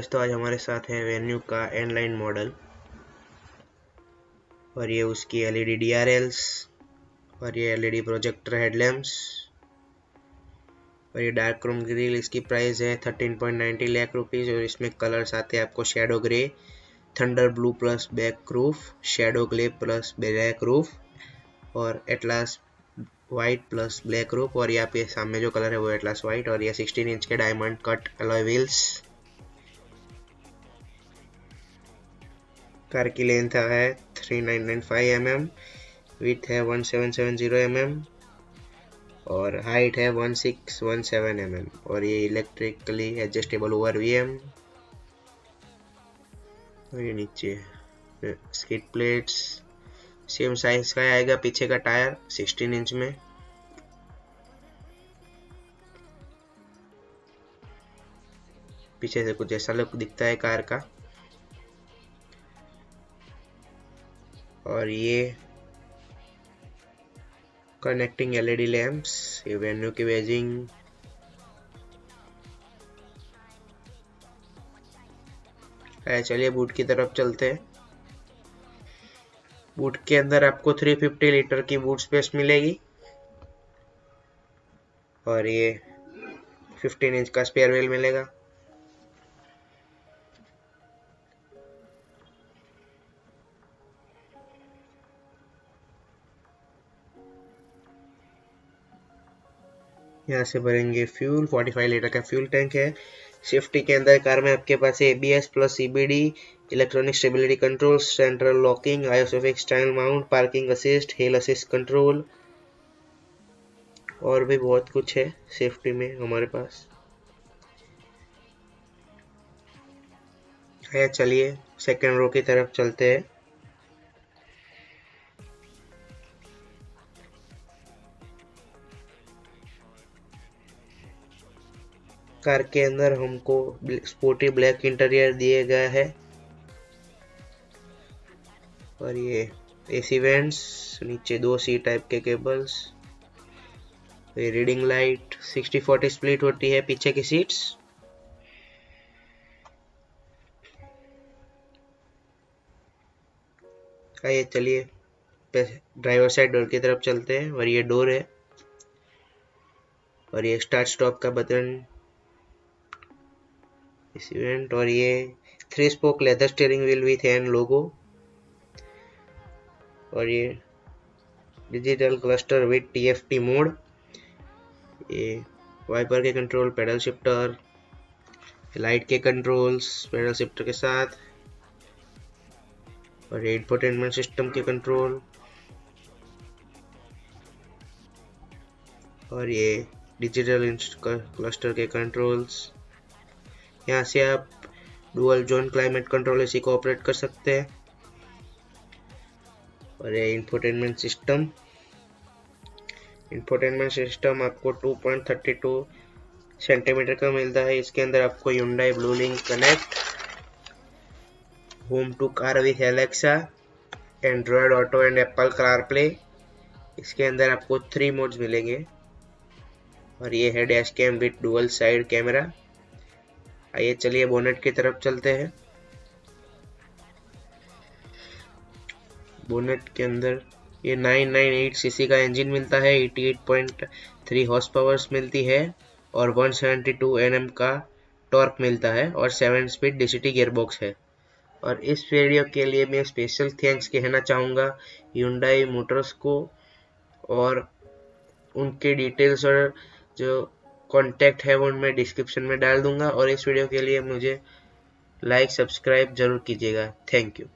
दोस्तों, आज हमारे साथ है वेन्यू का एन लाइन मॉडल और ये उसकी एलईडी DRLs और ये एलईडी प्रोजेक्टर हेडलैम्प्स और ये डार्क क्रोम ग्रिल। इसकी प्राइस है 13.90 लाख रुपीज़ और इसमें कलर्स आते हैं आपको shadow grey, thunder blue plus black roof, shadow grey plus black roof और Atlas white plus black roof. और यहाँ पे सामने जो कलर है वो एटलास वाइट और ये 16 इंच के diamond cut alloy wheels. Car की लेंथ है 3995 mm, विड्थ है 1770 mm और हाइट है 1617 mm और ये इलेक्ट्रिकली एडजस्टेबल ओवर VM। और ये नीचे स्किड प्लेट्स सेम साइज का आएगा। पीछे का टायर 16 इंच में। पीछे से कुछ ऐसा लुक दिखता है कार का। और ये कनेक्टिंग LED लैंप्स, ये वेन्यू की वेजिंग। चलिए बूट की तरफ चलते हैं। बूट के अंदर आपको 350 लीटर की बूट स्पेस मिलेगी और ये 15 इंच का स्पेयर व्हील मिलेगा। यहाँ से भरेंगे फ्यूल। 45 लीटर का फ्यूल टैंक है। सेफ्टी के अंदर कार में आपके पास ABS plus CBD, electronic stability control, central locking, ISOFIX style mount, parking assist, hill assist control और भी बहुत कुछ है सेफ्टी में हमारे पास। चलिए सेकंड रो की तरफ चलते हैं। कार के अंदर हमको स्पोर्टी ब्लैक इंटीरियर दिए गया है और ये AC वेंट्स, नीचे 2 C टाइप के केबल्स, ये रीडिंग लाइट, 60-40 स्प्लिट होती है पीछे की सीट्स। आइए चलिए ड्राइवर साइड डोर की तरफ चलते हैं और ये डोर है और ये स्टार्ट स्टॉप का बटन, इस इवेंट और ये 3 spoke leather steering wheel with an logo और ये digital cluster with TFT mode, ये वाइपर के कंट्रोल, पेडल शिफ्टर, लाइट के कंट्रोल्स पेडल शिफ्टर के साथ और ये इंफोटेनमेंट सिस्टम के कंट्रोल और ये डिजिटल क्लस्टर के कंट्रोल्स। यहाँ से आप डुअल जोन क्लाइमेट कंट्रोल इसी को ऑपरेट कर सकते हैं और ये इंफोटेनमेंट सिस्टम आपको 2.32 सेंटीमीटर का मिलता है। इसके अंदर आपको Hyundai blue link connect, home to car with Alexa, Android auto and Apple CarPlay. इसके अंदर आपको 3 मोड्स मिलेंगे और ये है dash cam with dual side camera. आइए चलिए बोनेट की तरफ चलते हैं। बोनेट के अंदर ये 998 सीसी का इंजन मिलता है, 88.3 हॉर्स पावर्स मिलती है और 172 Nm का टॉर्क मिलता है और 7 स्पीड DCT गियरबॉक्स है। और इस वीडियो के लिए मैं स्पेशल थैंक्स कहना चाहूँगा Hyundai मोटर्स को और उनके डिटेल्स और जो कॉन्टैक्ट है वो मैं डिस्क्रिप्शन में डाल दूंगा। और इस वीडियो के लिए मुझे लाइक सब्सक्राइब जरूर कीजिएगा। Thank you.